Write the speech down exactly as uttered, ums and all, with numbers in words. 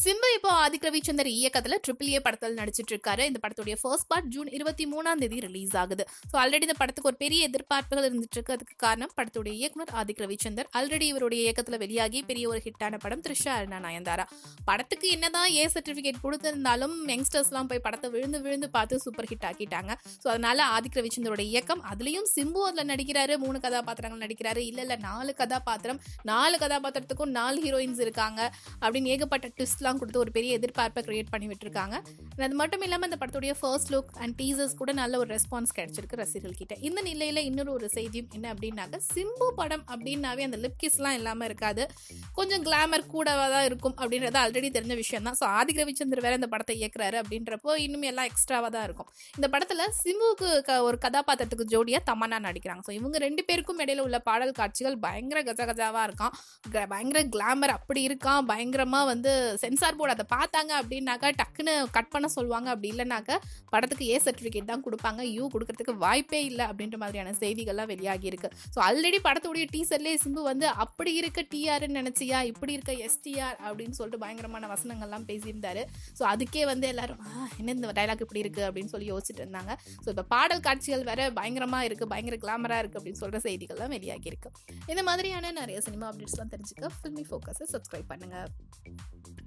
சிம்பு இப்போ ஆதிக் ரவிச்சந்தர் இயக்கத்துல triple A படத்தில் நடிச்சிட்டு இருக்காரு. இந்த படத்துடைய ஃபர்ஸ்ட் பார்ட் ஜூன் இருபத்தி மூணாம் தேதி ரிலீஸ் ஆகுது. ஸோ ஆல்ரெடி இந்த படத்துக்கு ஒரு பெரிய எதிர்பார்ப்புகள் இருந்துட்டு இருக்கு. அதுக்கு காரணம் படத்துடைய இயக்குனர் ஆதிக் ரவிச்சந்தர். ஆல்ரெடி இவருடைய இயக்கத்துல வெளியாகி பெரிய ஒரு ஹிட்டான படம் த்ரிஷா அருணா நயன்தாரா. படத்துக்கு என்னதான் ஏ சர்டிபிகேட் கொடுத்திருந்தாலும் யங்ஸ்டர்ஸ் எல்லாம் போய் படத்தை விழுந்து விழுந்து பார்த்து சூப்பர் ஹிட் ஆக்கிட்டாங்க. ஸோ அதனால ஆதிக் ரவிச்சந்தரோட இயக்கம், அதுலயும் சிம்பு அதுல நடிக்கிறாரு. மூணு கதாபாத்திரங்கள் நடிக்கிறாரு. இல்ல இல்ல நாலு கதாபாத்திரம், நாலு கதாபாத்திரத்துக்கும் நாலு ஹீரோயின்ஸ் இருக்காங்க அப்படின்னு ஏகப்பட்ட ட்விஸ்ட்லாம் கொடுத்து ஒரு பெரிய எதிர்பார்ப்பை கிரியேட் பண்ணி விட்டுருக்காங்க. அது மட்டும் இல்லாமல் இந்த படத்துடைய ஃபர்ஸ்ட் லுக் அண்ட் டீசர்ஸ் கூட நல்ல ஒரு ரெஸ்பான்ஸ் கிடைச்சிருக்கு ரசிகர்கள் கிட்ட. இந்த நிலையில இன்னொரு ஒரு செய்தியும் என்ன அப்படின்னாக்க, சிம்பு படம் அப்படின்னாவே அந்த லிப் கிஸ்லாம் இல்லாமல் இருக்காது, கொஞ்சம் கிளாமர் கூடவா தான் இருக்கும் அப்படின்றது ஆல்ரெடி தெரிஞ்ச விஷயம் தான். ஸோ ஆதிக் ரவிச்சந்தர் வேற இந்த படத்தை இயக்குறாரு அப்படின்றப்போ இன்னும் எல்லாம் எக்ஸ்ட்ராவா தான் இருக்கும். இந்த படத்துல சிம்புவுக்கு ஒரு கதாபாத்திரத்துக்கு ஜோடியா தமன்னா நடிக்கிறாங்க. ஸோ இவங்க ரெண்டு பேருக்கும் இடையில உள்ள பாடல் காட்சிகள் பயங்கர கஜ கஜாவா இருக்கான், பயங்கர கிளாமர் அப்படி இருக்கான். பயங்கரமா வந்து சென்சார் போர்டு அதை பார்த்தாங்க அப்படின்னாக்கா டக்குன்னு கட் பண்ண சொல்லுவாங்க. அப்படி இல்லைனாக்கா படத்துக்கு ஏ சர்டிஃபிகேட் தான் கொடுப்பாங்க, யூ கொடுக்கறதுக்கு வாய்ப்பே இல்லை அப்படின்ற மாதிரியான செய்திகள்லாம் வெளியாகி இருக்கு. ஸோ ஆல்ரெடி படத்துடைய டீசர்லேயே சிம்பு வந்து அப்படி இருக்க டிஆர்ன்னு நினைச்சியா, இப்படி இருக்க எஸ்டிஆர் அப்படின்னு சொல்லிட்டு பயங்கரமான வசனங்கள்லாம் பேசியிருந்தாரு. ஸோ அதுக்கே வந்து எல்லாரும் என்ன இந்த டைலாக் இப்படி இருக்கு அப்படின்னு சொல்லி யோசிச்சுட்டு இருந்தாங்க. ஸோ இப்போ பாடல் காட்சிகள் வேற பயங்கரமா இருக்கு, பயங்கர கிளாமரா இருக்கு அப்படின்னு சொல்ற செய்திகள்லாம் வெளியாகி இருக்கு. இந்த மாதிரியான நிறைய சினிமா அப்டேட்ஸ்லாம் தெரிஞ்சுக்க ஃபில்மி ஃபோக்கஸை சப்ஸ்கிரைப் பண்ணுங்க.